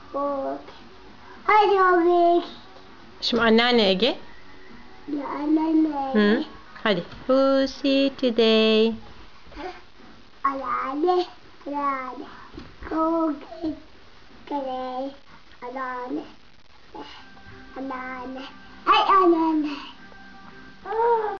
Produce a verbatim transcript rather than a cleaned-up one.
Bak. Hadi abi. Şimdi anneanne Ege. Ya anneanne. Hı. Hadi. Who's here today? Anneanne. Anneanne. Cookie. Today. Anneanne. Anneanne. Hey anneanne.